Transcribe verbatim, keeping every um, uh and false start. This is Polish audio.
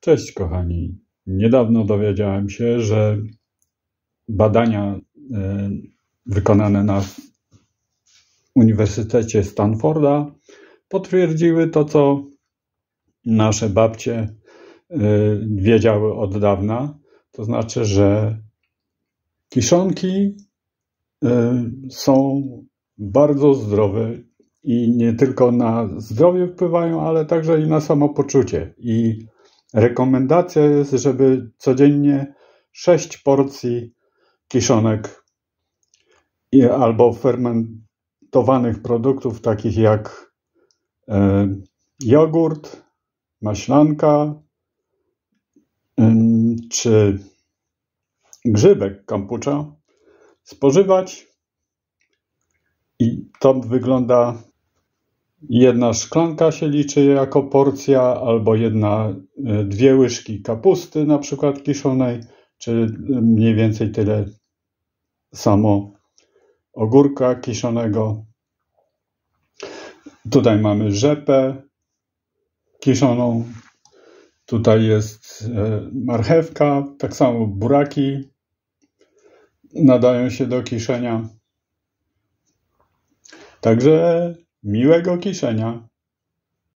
Cześć kochani. Niedawno dowiedziałem się, że badania e, wykonane na Uniwersytecie Stanforda potwierdziły to, co nasze babcie e, wiedziały od dawna. To znaczy, że kiszonki e, są bardzo zdrowe i nie tylko na zdrowie wpływają, ale także i na samopoczucie. I rekomendacja jest, żeby codziennie sześć porcji kiszonek i- albo fermentowanych produktów takich jak e, jogurt, maślanka ym, czy grzybek kombucha spożywać. I to wygląda, jedna szklanka się liczy jako porcja, albo jedna, e, dwie łyżki kapusty na przykład kiszonej, czy mniej więcej tyle samo ogórka kiszonego. Tutaj mamy rzepę kiszoną, tutaj jest e, marchewka, tak samo buraki nadają się do kiszenia. Także miłego kiszenia.